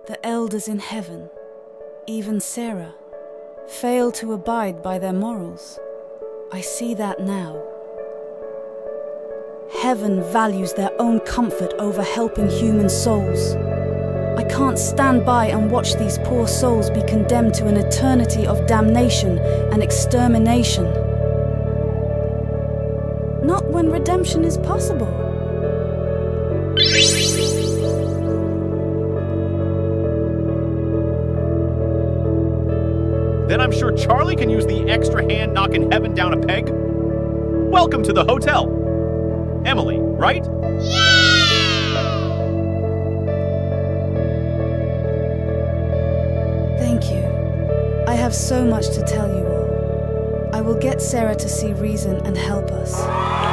the elders in heaven, even Sarah, fail to abide by their morals. I see that now. Heaven values their own comfort over helping human souls. I can't stand by and watch these poor souls be condemned to an eternity of damnation and extermination. Not when redemption is possible. Then I'm sure Charlie can use the extra hand knocking heaven down a peg. Welcome to the hotel. Emily, right? Thank you. I have so much to tell you all. I will get Sarah to see reason and help us.